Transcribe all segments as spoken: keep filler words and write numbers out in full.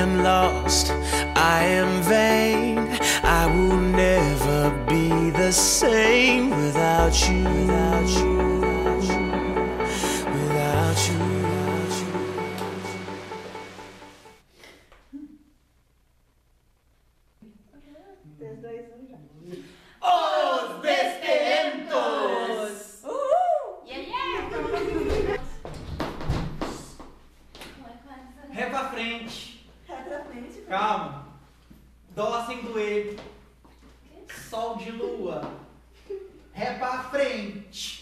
am lost, I am vain. I will never be the same without you, without you, without you, without you. Os Besterentos! Uhul! Yeah, yeah! Ré pra frente. Ré pra frente. Calma. Dó sem doer. Sol de lua. Ré pra frente.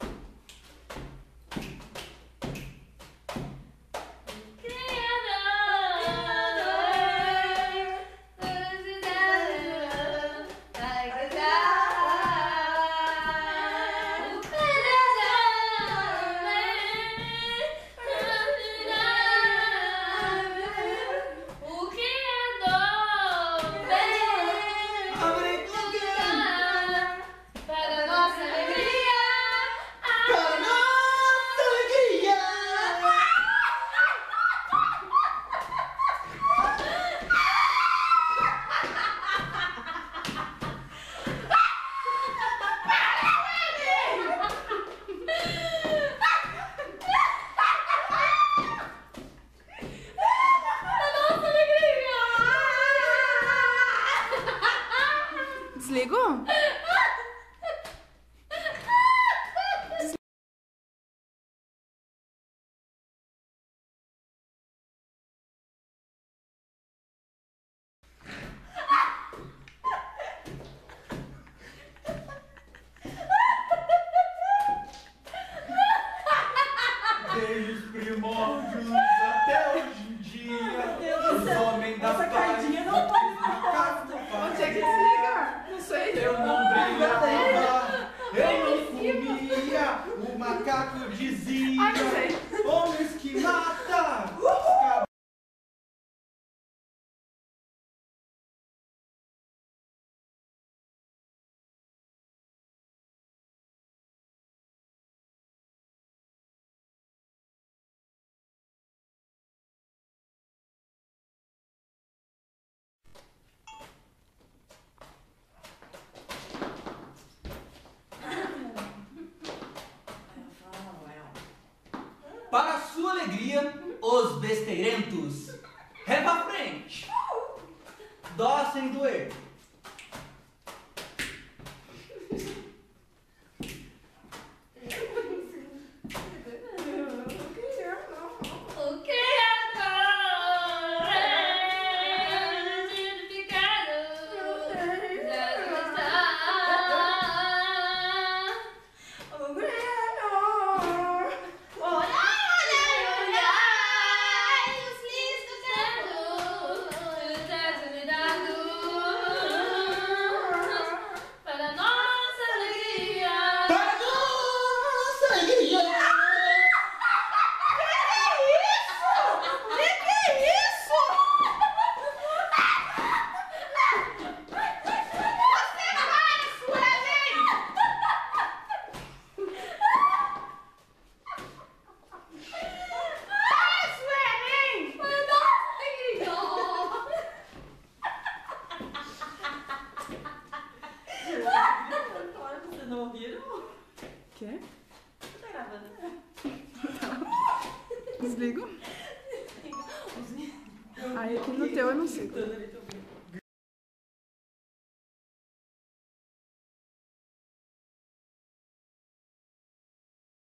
Desligou? Desde os primórdios até hoje em dia, os homens da Essa paz. cardinha não pode ficar. Onde é que desliga? Não sei. Eu não brilhava, eu não comia, o macaco dizia. Ai, não sei. Homens que mata. Para sua alegria, os besteirentos. Ré pra frente. Dó sem doer. Não ouviram? Quê? Você tá gravando? Desligo? Aí aqui no teu eu não sei. Tô